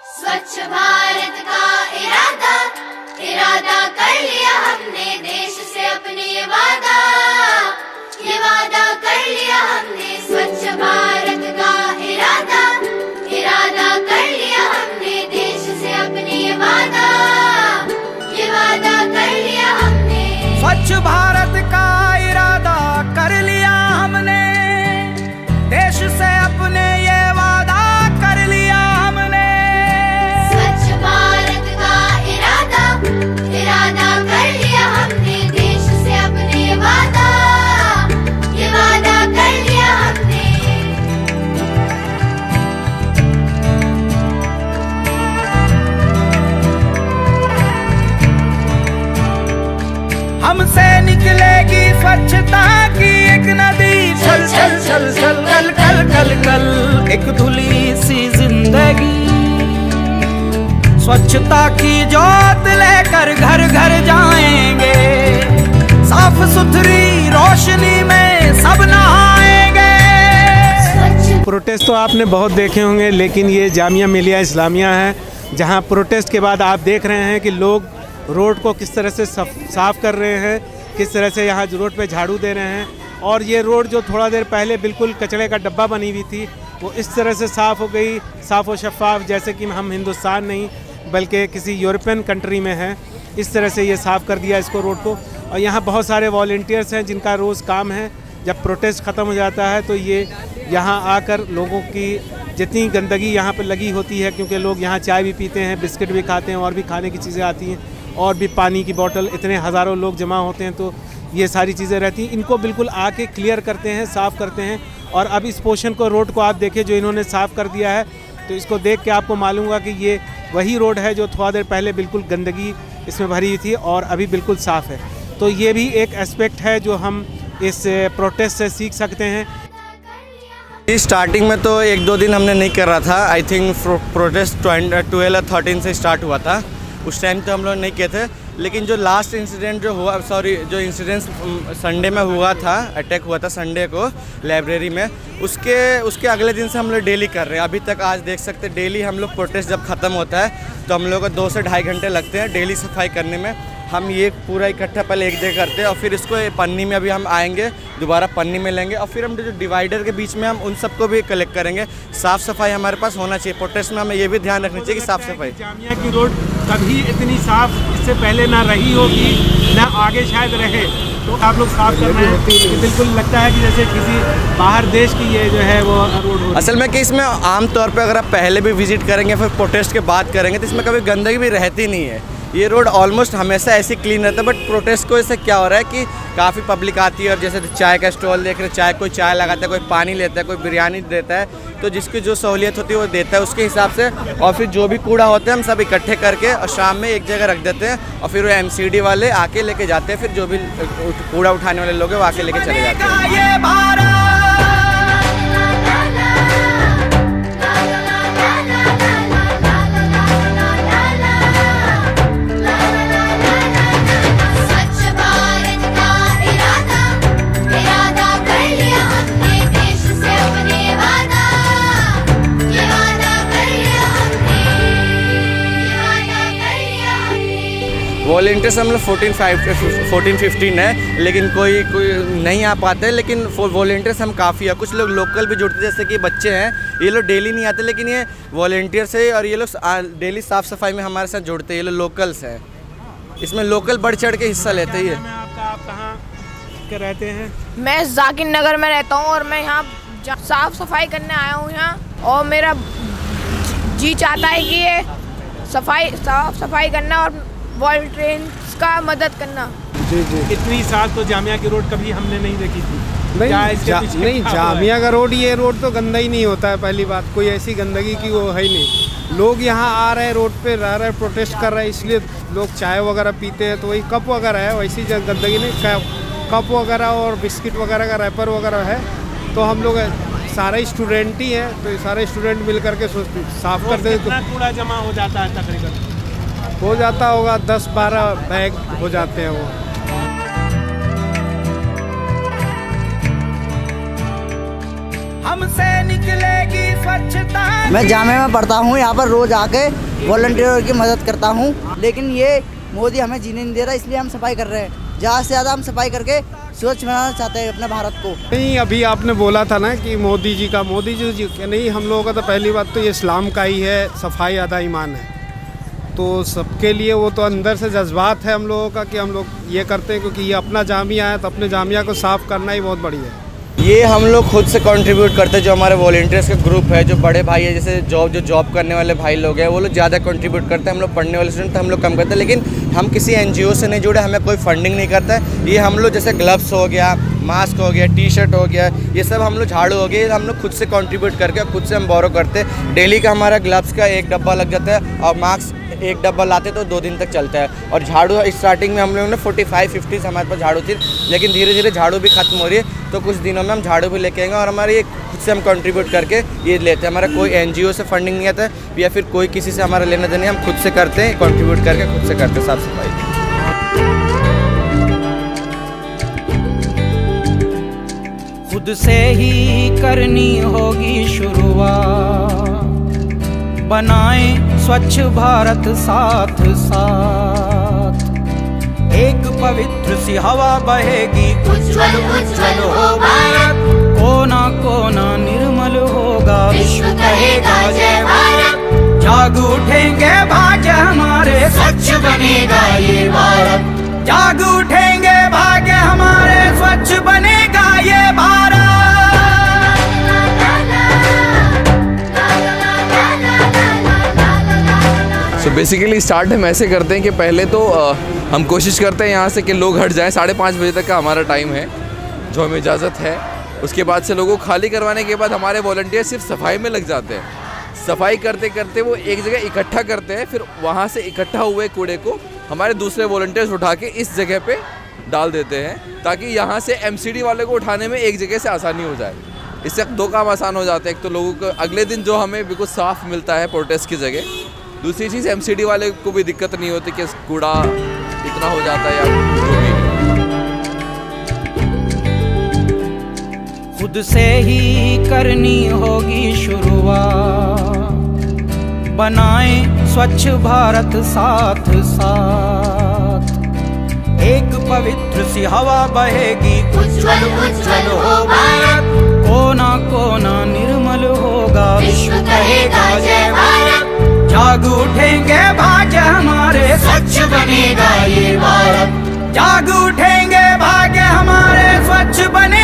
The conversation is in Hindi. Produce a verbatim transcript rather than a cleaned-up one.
स्वच्छ भारत का इरादा इरादा कर लिया हमने, देश से अपने ये वादा ये वादा कर लिया हमने। स्वच्छ भारत का इरादा इरादा कर लिया हमने, देश से अपने ये वादा ये वादा कर लिया हमने। स्वच्छ भारत का इरादा कर लिया हमने, देश से अपने ये वादा कर लिया हमने। स्वच्छ भारत का इरादा इरादा कर लिया हमने, देश से अपने ये वादा ये वादा कर लिया हमने। हमसे निकलेगी स्वच्छता की एक नदी, छल छल छल छल कल कल कल कल एक धुली सी जिंदगी। स्वच्छता की जोत लेकर घर घर जाएंगे, साफ सुथरी रोशनी में सब नहाएंगे। प्रोटेस्ट तो आपने बहुत देखे होंगे, लेकिन ये जामिया मिलिया इस्लामिया है, जहां प्रोटेस्ट के बाद आप देख रहे हैं कि लोग रोड को किस तरह से साफ कर रहे हैं, किस तरह से यहाँ रोड पे झाड़ू दे रहे हैं। और ये रोड जो थोड़ा देर पहले बिल्कुल कचरे का डब्बा बनी हुई थी, वो इस तरह से साफ़ हो गई, साफ़ व शफाफ, जैसे कि हम हिंदुस्तान नहीं बल्कि किसी यूरोपियन कंट्री में हैं। इस तरह से ये साफ़ कर दिया इसको, रोड को। और यहाँ बहुत सारे वॉलंटियर्स हैं जिनका रोज़ काम है, जब प्रोटेस्ट ख़त्म हो जाता है तो ये यहाँ आकर लोगों की जितनी गंदगी यहाँ पर लगी होती है, क्योंकि लोग यहाँ चाय भी पीते हैं, बिस्किट भी खाते हैं, और भी खाने की चीज़ें आती हैं, और भी पानी की बोतल, इतने हज़ारों लोग जमा होते हैं, तो ये सारी चीज़ें रहती हैं। इनको बिल्कुल आके क्लियर करते हैं, साफ़ करते हैं। और अब इस पोर्शन को, रोड को आप देखिए जो इन्होंने साफ़ कर दिया है, तो इसको देख के आपको मालूम होगा कि ये वही रोड है जो थोड़ा देर पहले बिल्कुल गंदगी इसमें भरी हुई थी और अभी बिल्कुल साफ़ है। तो ये भी एक एस्पेक्ट है जो हम इस प्रोटेस्ट से सीख सकते हैं। स्टार्टिंग में तो एक दो दिन हमने नहीं कर रहा था, आई थिंक प्रोटेस्ट ट्वेल्व या थर्टीन से स्टार्ट हुआ था, उस टाइम तो हम लोग नहीं किए थे। लेकिन जो लास्ट इंसिडेंट जो हुआ, सॉरी जो इंसिडेंट संडे में हुआ था, अटैक हुआ था संडे को लाइब्रेरी में, उसके उसके अगले दिन से हम लोग डेली कर रहे हैं अभी तक। आज देख सकते हैं डेली हम लोग प्रोटेस्ट जब ख़त्म होता है तो हम लोग को दो से ढाई घंटे लगते हैं डेली सफाई करने में। हम ये पूरा इकट्ठा पहले एक जगह करते हैं और फिर इसको पन्नी में अभी हम आएंगे, दोबारा पन्नी में लेंगे और फिर हम जो डिवाइडर के बीच में हम उन सबको भी कलेक्ट करेंगे। साफ़ सफाई हमारे पास होना चाहिए। प्रोटेस्ट में हमें ये भी ध्यान रखना चाहिए कि साफ़ सफाई। जामिया की रोड कभी इतनी साफ़ इससे पहले ना रही होगी, ना आगे शायद रहे, तो आप लोग साफ़ कर रहे हैं, बिल्कुल लगता है कि जैसे किसी बाहर देश की ये जो है वो रोड हो। असल में कि इसमें आमतौर पर अगर आप पहले भी विजिट करेंगे फिर प्रोटेस्ट के बाद करेंगे तो इसमें कभी गंदगी भी रहती नहीं है। ये रोड ऑलमोस्ट हमेशा ऐसे क्लीन रहता है, बट प्रोटेस्ट को ऐसे क्या हो रहा है कि काफ़ी पब्लिक आती है और जैसे चाय का स्टॉल देख रहे, चाय कोई चाय लगाता है, कोई पानी लेता है, कोई बिरयानी देता है, तो जिसकी जो सहूलियत होती है वो देता है उसके हिसाब से। और फिर जो भी कूड़ा होता है हम सब इकट्ठे करके और शाम में एक जगह रख देते हैं और फिर वो एमसीडी वाले आके लेके जाते हैं। फिर जो भी कूड़ा उठाने वाले लोग हैं वो आके लेके चले जाते हैं। वॉलंटियर्स हम लोग फोर्टीन फाइव फोर्टीन फिफ्टीन है, लेकिन कोई कोई नहीं आ पाते हैं, लेकिन वॉलंटियर्स हम काफ़ी है। कुछ लोग लोकल भी जुड़ते हैं, जैसे कि बच्चे हैं, ये लोग डेली नहीं आते, लेकिन ये वॉलंटियर्स है और ये लोग डेली साफ़ सफाई में हमारे साथ जुड़ते हैं। ये लोग लोकल्स हैं, इसमें लोकल बढ़ चढ़ के हिस्सा लेते हैं। आप कहाँ के रहते हैं? मैं जाकिर नगर में रहता हूँ और मैं यहाँ साफ़ सफाई करने आया हूँ यहाँ, और मेरा जी चाहता है कि ये सफाई साफ़ सफाई करना और वॉलंटियर्स का मदद करना। जी जी। इतनी साल तो जामिया की रोड कभी हमने नहीं देखी थी। नहीं जा, नहीं जामिया का रोड, ये रोड तो गंदा ही नहीं होता है। पहली बात, कोई ऐसी गंदगी की वो है ही नहीं। लोग यहाँ आ रहे हैं, रोड पे रह रहे हैं, प्रोटेस्ट कर रहे हैं, इसलिए लोग चाय वगैरह पीते हैं, तो वही कप वगैरह है, वैसी गंदगी नहीं। कप वगैरह और बिस्किट वगैरह का रैपर वगैरह है, तो हम लोग सारे स्टूडेंट ही हैं, तो सारे स्टूडेंट मिल करके साफ करते हैं। कितना कूड़ा जमा हो जाता है? तकरीबन हो जाता होगा दस बारह बैग हो जाते हैं वो। हमसे निकलेगी स्वच्छता। मैं जामिया में पढ़ता हूँ, यहाँ पर रोज आके वॉलंटियर की मदद करता हूँ, लेकिन ये मोदी हमें जीने नहीं दे रहा, इसलिए हम सफाई कर रहे हैं। ज़्यादा से ज़्यादा हम सफाई करके स्वच्छ बनाना चाहते हैं अपने भारत को। नहीं, अभी आपने बोला था ना कि मोदी जी का मोदी जी जी नहीं, हम लोगों का तो पहली बात तो ये इस्लाम का ही है, सफाई आधा ईमान है, तो सबके लिए वो तो अंदर से जज्बात है हम लोगों का कि हम लोग ये करते हैं, क्योंकि ये अपना जामिया है तो अपने जामिया को साफ़ करना ही बहुत बढ़िया है। ये हम लोग खुद से कंट्रीब्यूट करते हैं, जो हमारे वॉलंटियर्स का ग्रुप है, जो बड़े भाई है, जैसे जॉब जो जॉब करने वाले भाई लोग हैं, वो लोग ज़्यादा कंट्रीब्यूट करते हैं। हम लोग पढ़ने वाले स्टूडेंट हम लोग कम करते हैं, लेकिन हम किसी एनजीओ से नहीं जुड़े, हमें कोई फंडिंग नहीं करता है। ये हम लोग जैसे ग्लव्स हो गया, मास्क हो गया, टी शर्ट हो गया, ये सब हम लोग झाड़ू हो गया, हम लोग खुद से कंट्रीब्यूट करके खुद से हम बोरो करते हैं। डेली का हमारा ग्लव्स का एक डब्बा लग जाता है और मास्क एक डब्बा लाते तो दो दिन तक चलता है। और झाड़ू स्टार्टिंग में हम लोगों ने फोर्टी फाइव फिफ्टी से हमारे पास झाड़ू थी, लेकिन धीरे धीरे झाड़ू भी खत्म हो रही है, तो कुछ दिनों में हम झाड़ू भी लेके आएंगे। और हमारे ये खुद से हम कंट्रीब्यूट करके ये लेते हैं, हमारा कोई एनजीओ से फंडिंग नहीं आता है या फिर कोई किसी से हमारा लेना देना, हम खुद से करते हैं, कंट्रीब्यूट करके खुद से करते हैं साफ सफाई। खुद से ही करनी होगी शुरुआत, बनाएं स्वच्छ भारत साथ साथ, एक पवित्र सी हवा बहेगी, उज्ज्वल उज्ज्वल हो भारत, कोना कोना निर्मल होगा, विश्व कहेगा जय भारत। जाग उठेंगे भाग्य हमारे, स्वच्छ बनेगा ये भारत, जाग उठेंगे भाग्य हमारे, स्वच्छ बनेगा ये भारत। सो बेसिकली स्टार्ट हम ऐसे करते हैं कि पहले तो आ, हम कोशिश करते हैं यहाँ से कि लोग हट जाएं। साढ़े पाँच बजे तक का हमारा टाइम है जो हमें इजाज़त है। उसके बाद से लोगों को खाली करवाने के बाद हमारे वॉलंटियर सिर्फ सफाई में लग जाते हैं। सफाई करते करते वो एक जगह इकट्ठा करते हैं, फिर वहाँ से इकट्ठा हुए कूड़े को हमारे दूसरे वॉलंटियर्स उठा के इस जगह पे डाल देते हैं, ताकि यहाँ से एमसीडी वाले को उठाने में एक जगह से आसानी हो जाए। इससे दो काम आसान हो जाते हैं, एक तो लोगों को अगले दिन जो हमें बिल्कुल साफ़ मिलता है प्रोटेस्ट की जगह, दूसरी चीज़ एमसीडी वाले को भी दिक्कत नहीं होती कि कूड़ा इतना हो जाता है या जो भी है। खुद से ही करनी होगी शुरुआत, बनाएं स्वच्छ भारत साथ साथ, एक पवित्र सी हवा बहेगी, उज्ज्वल उज्ज्वल हो भारत, कोना कोना निर्मल होगा, विश्व कहेगा जय भारत। जाग उठेंगे भाग्य हमारे, स्वच्छ बनेगा ये भारत, जाग उठेंगे भाग्य हमारे, स्वच्छ बने